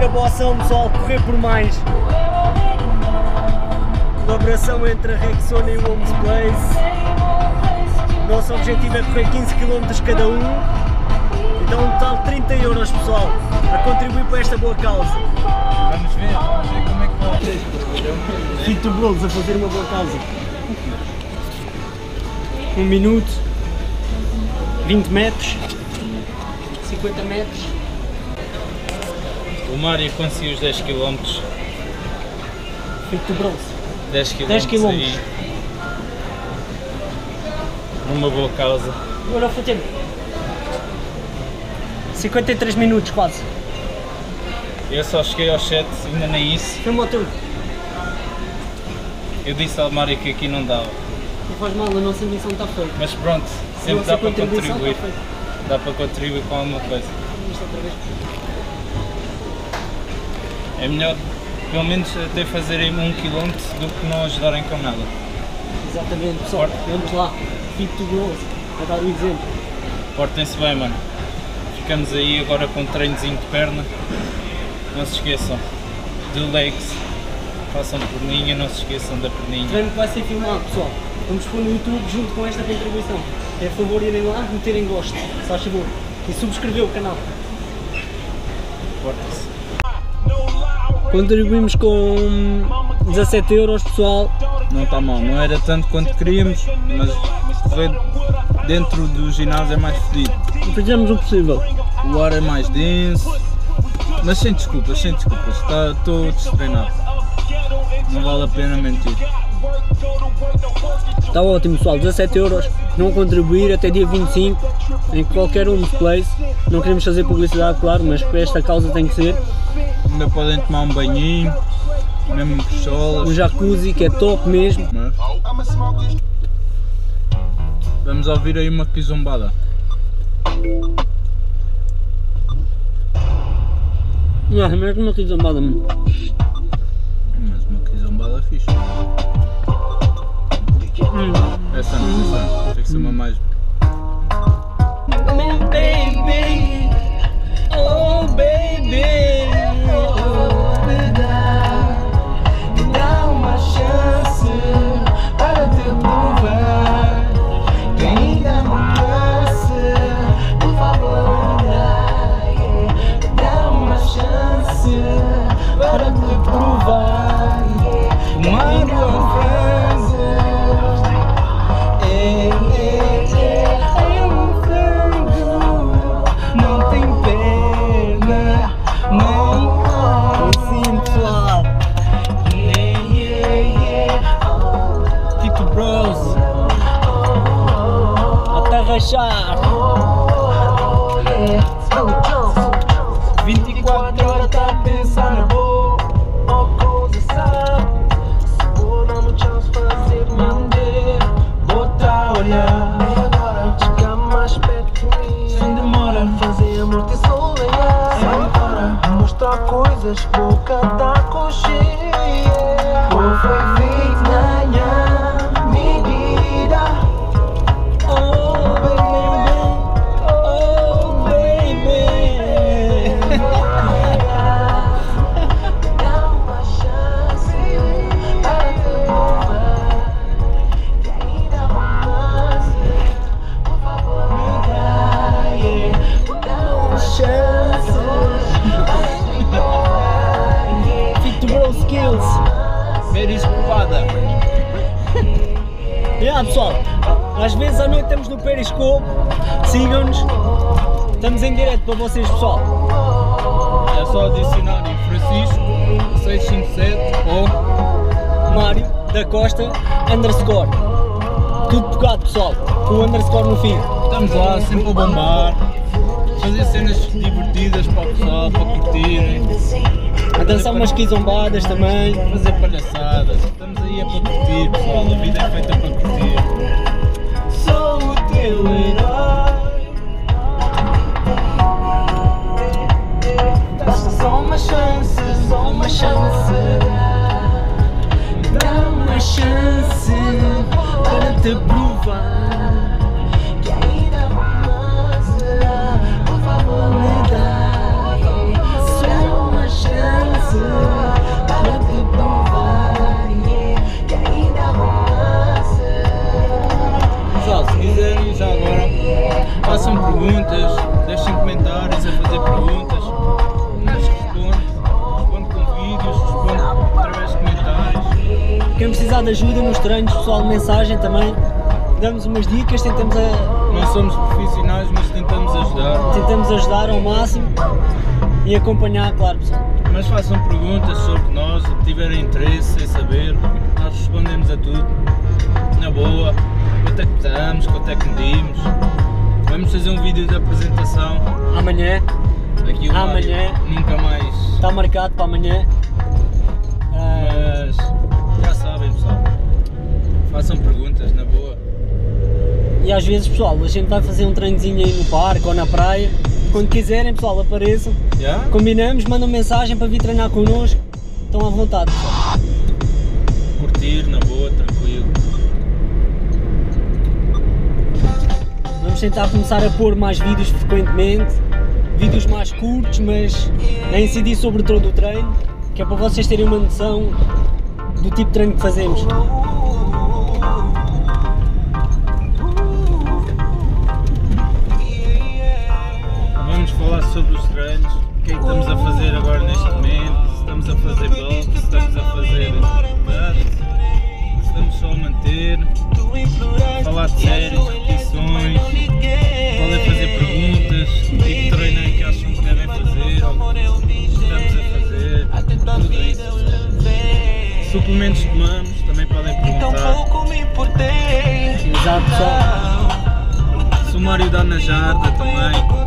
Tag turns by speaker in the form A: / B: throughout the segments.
A: outra boa ação, pessoal, correr por mais. Colaboração entre a Rexona e o Homes Place. Nosso objetivo é correr 15 km cada um. Então um total de 30 euros, pessoal, a contribuir para esta boa causa.
B: Vamos ver como é que vai.
A: Fito Brolos a fazer uma boa causa. 1 minuto, 20 metros, 50 metros.
B: O Mário conseguiu os 10 km.
A: Fito Brolos.
B: 10 km.
A: 10 km.
B: Aí, numa boa causa.
A: Agora foi tempo. 53 minutos quase.
B: Eu só cheguei aos 7, ainda nem isso.
A: Filma o tudo.
B: Eu disse ao Mário que aqui não dava.
A: Não faz mal, a nossa missão está feita.
B: Mas pronto, sempre dá para contribuir.
A: Está feita.
B: Dá para contribuir com alguma coisa.
A: Isto outra vez.
B: É melhor, pelo menos, até fazerem 1 km do que não ajudarem com nada.
A: Exatamente, pessoal. Vamos lá. Fito Brolos a dar o exemplo.
B: Portem-se bem, mano. Ficamos aí agora com um treinozinho de perna. Não se esqueçam do legs. Façam perninha, não se esqueçam da
A: O
B: perninha.
A: treino que vai ser filmado, pessoal. Vamos pôr no YouTube junto com esta contribuição. É a favor irem lá, meterem gosto, se faz favor. E subscrever o canal.
B: Portem-se.
A: Contribuímos com 17 euros, pessoal.
B: Não está mal, não era tanto quanto queríamos, mas correr dentro do ginásio é mais fedido.
A: Fizemos o possível.
B: O ar é mais denso, mas sem desculpas, estou destreinado. Não vale a pena mentir.
A: Está ótimo, pessoal. 17 euros. Não contribuir até dia 25 em qualquer Homes Place. Não queremos fazer publicidade, claro, mas para esta causa tem que ser.
B: Ainda podem tomar um banhinho, mesmo pistolas.
A: Um jacuzzi que é top mesmo.
B: Vamos ouvir aí uma quizombada.
A: Não, mas uma quizombada, mano.
B: Mas uma quizombada fixe. Essa não, tem que ser uma mais.
A: Baby, oh baby, me dá uma chance para te provar que ainda não cansa, por favor, me dá uma chance para te provar que ainda não cansa. Não tem perna, não. Assim, pessoal. Fito Bros. Até rachar. 24 horas tá pensando na boa. Coisa sabe. Se for não me chance fazer manter. Botar olhar. Agora chegar mais perto de mim. Sem demora. Fazer amor te sonhar. Sai fora. Mostrar coisas boca da coxinha. Ou foi feito na minha medida. Oh baby, oh baby. Dá uma chance para te provar que ainda romance. Por favor, me dá uma chance. Fito Bro Skills.
B: Periscopada.
A: Pessoal, às vezes à noite estamos no Periscope, sigam-nos, estamos em direto para vocês, pessoal.
B: É só adicionar em Francisco 657 ou
A: Mário da Costa _ tudo tocado, pessoal, com o underscore no fim.
B: estamos lá sempre a bombar, fazer cenas divertidas para o pessoal, para curtirem,
A: A dançar umas quizombadas também.
B: fazer palhaçadas. Estamos aí é para curtir, pessoal, a vida é feita para curtir.
A: Sou o teu herói. Dá só uma chance, só uma chance. Dá uma chance para te provar que ainda romance. Por favor, me dá só uma chance.
C: de ajuda nos treinos, pessoal, mensagem também. Damos umas dicas,
B: Não somos profissionais, mas
C: tentamos ajudar ao máximo e acompanhar, claro, pessoal.
B: Mas façam perguntas sobre nós, o que tiverem interesse em saber, nós respondemos a tudo, na boa, quanto é que pesamos, quanto é que medimos. Vamos fazer um vídeo de apresentação.
C: Amanhã.
B: Aqui o
C: Amanhã.
B: Mário nunca mais.
C: Está marcado para amanhã.
B: Mas já sabem, pessoal, façam perguntas, na boa.
C: E às vezes, pessoal, a gente vai fazer um treinozinho aí no parque ou na praia. Quando quiserem, pessoal, apareçam.
B: Yeah?
C: Combinamos, mandam mensagem para vir treinar connosco. Estão à vontade, pessoal.
B: Curtir, na boa, tranquilo.
C: Vamos tentar começar a pôr mais vídeos frequentemente. Vídeos mais curtos, mas a incidir sobre todo o treino. Que é para vocês terem uma noção do tipo de treino que fazemos.
B: Vamos falar sobre os treinos, o que é que estamos a fazer agora neste momento, se estamos a fazer bulk, se estamos a fazer cut, se estamos só a manter, falar de séries, repetições, podem fazer perguntas, que tipo de treino é que acham que devem fazer, ou que estamos a fazer, tudo isso. Suplementos que tomamos, também podem perguntar.
C: Exato, pessoal.
B: Sumário da Ana Jarda também.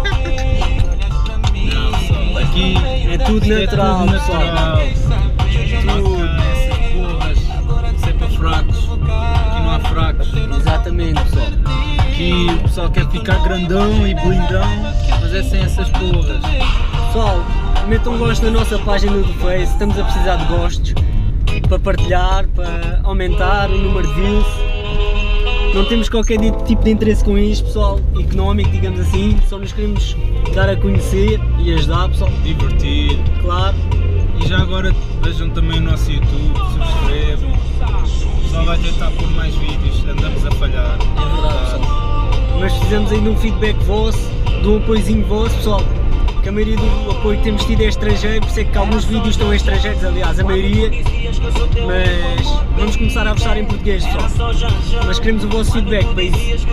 B: Aqui
C: É tudo natural, pessoal.
B: Tudo. Essas porras, sempre fracos. Aqui não há fracos.
C: Exatamente, pessoal.
B: Aqui o pessoal quer ficar grandão e blindão, mas é sem essas porras.
C: Pessoal, metam um gosto na nossa página do Face. Estamos a precisar de gostos para partilhar, para aumentar o número de views. Não temos qualquer tipo de interesse com isto, pessoal, económico, digamos assim, só nos queremos dar a conhecer e ajudar, pessoal.
B: Divertir.
C: Claro.
B: E já agora vejam também o nosso YouTube, subscrevam. O pessoal vai tentar pôr mais vídeos, andamos a falhar.
C: É verdade, pessoal. Mas precisamos ainda de um feedback vosso, de um apoiozinho vosso, pessoal. Que a maioria do apoio que temos tido é estrangeiro, por isso é que alguns vídeos estão estrangeiros, aliás, a maioria. Mas vamos começar a postar em português, pessoal. Mas queremos o vosso feedback para isso.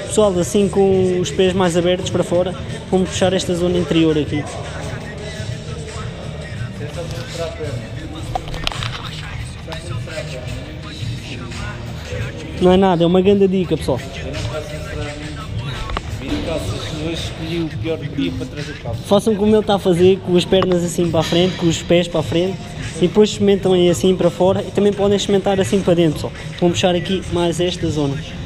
C: pessoal, assim com os pés mais abertos para fora, vamos puxar esta zona interior aqui. Não é nada, é uma grande dica, pessoal.
B: Hoje escolhi o pior dia para trazer calças.
C: Façam como ele está a fazer, com as pernas assim para a frente, com os pés para a frente, e depois experimentam aí assim para fora, e também podem experimentar assim para dentro, pessoal. Vamos puxar aqui mais esta zona.